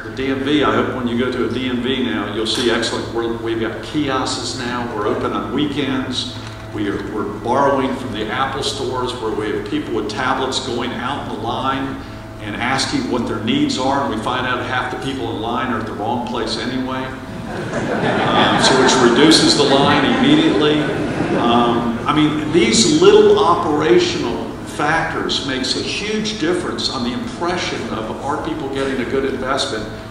the DMV, I hope when you go to a DMV now, you'll see excellent. We've got kiosks now. We're open on weekends. We're borrowing from the Apple stores where we have people with tablets going out in the line and asking what their needs are, and we find out half the people in line are at the wrong place anyway. So which reduces the line immediately. I mean, these little operational factors makes a huge difference on the impression of are people getting a good investment